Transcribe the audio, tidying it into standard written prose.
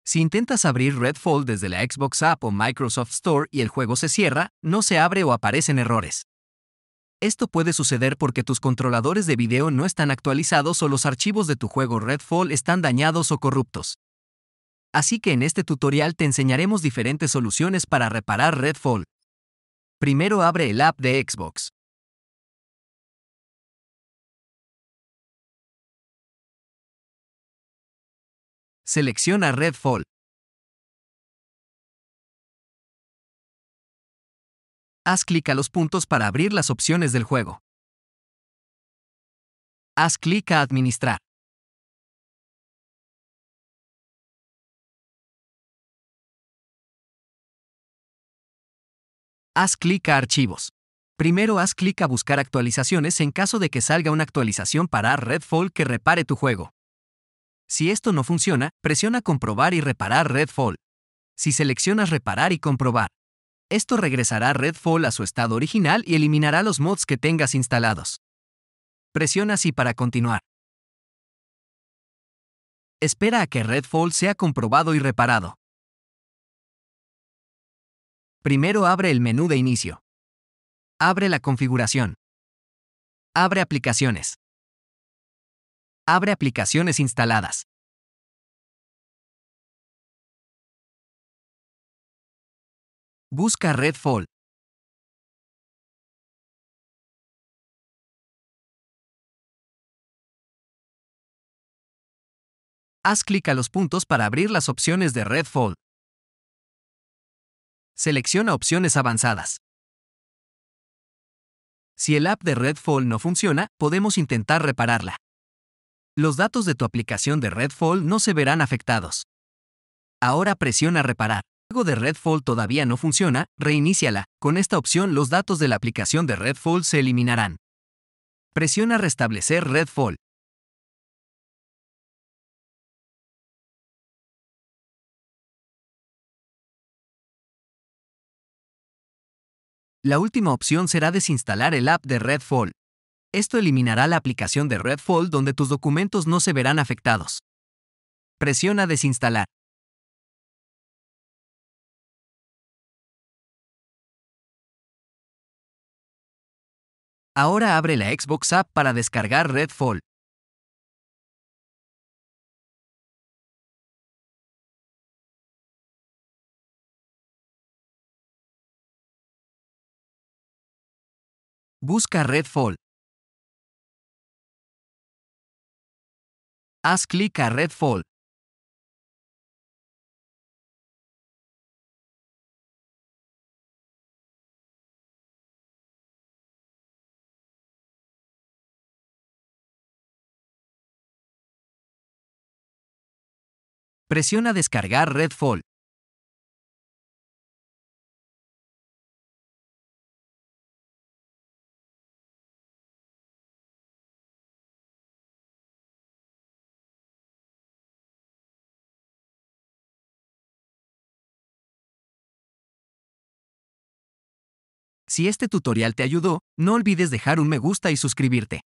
Si intentas abrir Redfall desde la Xbox App o Microsoft Store y el juego se cierra, no se abre o aparecen errores. Esto puede suceder porque tus controladores de video no están actualizados o los archivos de tu juego Redfall están dañados o corruptos. Así que en este tutorial te enseñaremos diferentes soluciones para reparar Redfall. Primero abre el app de Xbox. Selecciona Redfall. Haz clic a los puntos para abrir las opciones del juego. Haz clic a Administrar. Haz clic a Archivos. Primero haz clic a Buscar actualizaciones en caso de que salga una actualización para Redfall que repare tu juego. Si esto no funciona, presiona Comprobar y Reparar Redfall. Si seleccionas Reparar y Comprobar, esto regresará Redfall a su estado original y eliminará los mods que tengas instalados. Presiona Sí para continuar. Espera a que Redfall sea comprobado y reparado. Primero abre el menú de inicio. Abre la configuración. Abre aplicaciones. Abre aplicaciones instaladas. Busca Redfall. Haz clic a los puntos para abrir las opciones de Redfall. Selecciona opciones avanzadas. Si el app de Redfall no funciona, podemos intentar repararla. Los datos de tu aplicación de Redfall no se verán afectados. Ahora presiona Reparar. Si el juego de Redfall todavía no funciona, reiníciala. Con esta opción los datos de la aplicación de Redfall se eliminarán. Presiona Restablecer Redfall. La última opción será desinstalar el app de Redfall. Esto eliminará la aplicación de Redfall donde tus documentos no se verán afectados. Presiona Desinstalar. Ahora abre la Xbox App para descargar Redfall. Busca Redfall. Haz clic a Redfall. Presiona Descargar Redfall. Si este tutorial te ayudó, no olvides dejar un me gusta y suscribirte.